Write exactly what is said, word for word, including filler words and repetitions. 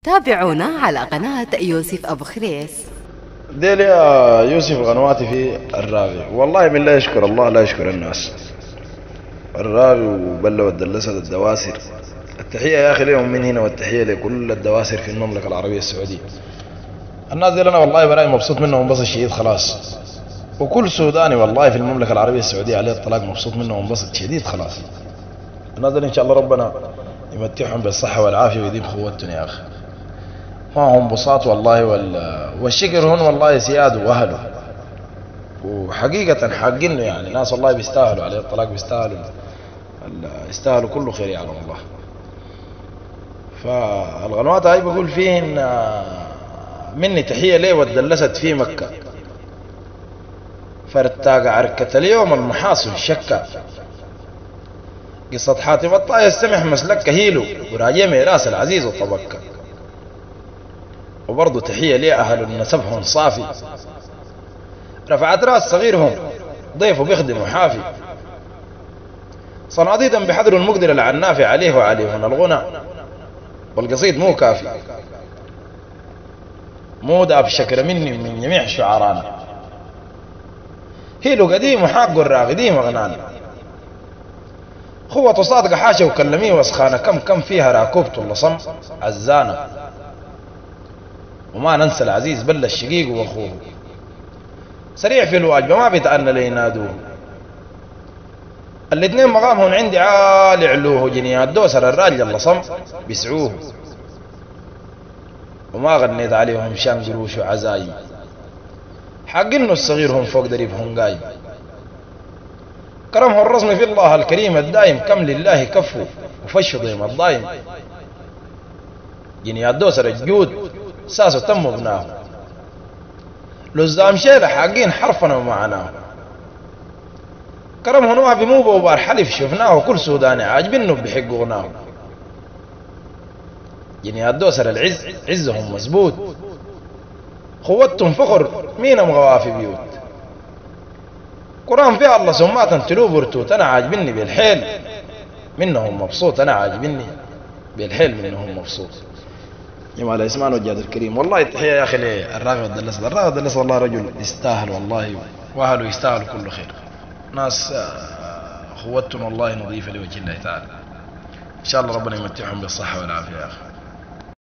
تابعونا على قناة يوسف أبو خريس. ديل يا يوسف قنواتي في الراغي، والله من لا يشكر الله لا يشكر الناس. الراغي وبلة والدلسة الدواسر، التحية يا أخي لهم من هنا والتحية لكل الدواسر في المملكة العربية السعودية. الناس دي أنا والله براي مبسوط منهم بس الشديد خلاص، وكل سوداني والله في المملكة العربية السعودية عليه الطلاق مبسوط منهم بس شديد خلاص. الناس دي إن شاء الله ربنا يمتعهم بالصحة والعافية ويديم خوتهم يا أخي. ما هم بساط والله وال... والشكر هون والله سياد واهله، وحقيقة حقين يعني ناس والله بيستاهلوا عليه الطلاق، بيستاهلوا يستاهلوا كله خير يعني والله. فالقنوات هاي بقول فيهن مني تحية ليه واتدلست في مكة، فرتاق عركة اليوم المحاصل شكا، قصة حاتم الطاية السمح مسلك هيلو وراجع ميراس العزيز وطبكة. وبرضه تحية ليه أهل نسبهم صافي، رفعت راس صغيرهم ضيفه بيخدم حافي، صناديدا بحضر المقدر العنافي عليه وعليه من الغنى، والقصيد مو كافي مو داب شكر مني من جميع شعرانا، هيلو قديم وحاق الراغدين وغنانا، خوة صادقة حاشا وكلميه وسخانة، كم كم فيها راكوبته اللصم عزانة. وما ننسى العزيز بل الشقيق واخوه، سريع في الواجبة ما بيتأنى لينادوه، الاثنين مقامهم عندي عالي علوه، جنيات دوسر الراجل اللصم بيسعوه، وما غنيت عليهم شان قروش وعزايم، حق انه الصغير هم فوق دريبهم قايم، كرمه الرسم في الله الكريم الدايم، كم لله كفه وفش ضيم الضايم، جنيات دوسر الجود ساسه تم بناه، لزام شيله حاقين حرفنا ومعناه، كرمه نوع بمو بوبار حلف شفناه، وكل سوداني عاجبينه بحق غناه، جنيات دوسر العز عزهم مزبوط، خوتهم فخر مينهم غوافي بيوت، قرآن فيها الله سمات تلو برتوت، انا عاجبني بالحيل منهم مبسوط، انا عاجبني بالحيل منهم مبسوط. جمال اسمان وجاد الكريم، والله التحية يا اخي للراغب الدلس، الراغب الدلس والله رجل يستاهل والله، واهله يستاهلوا كل خير، ناس اخوتهم والله نظيفة لوجه الله تعالى. ان شاء الله ربنا يمتعهم بالصحة والعافية يا اخي.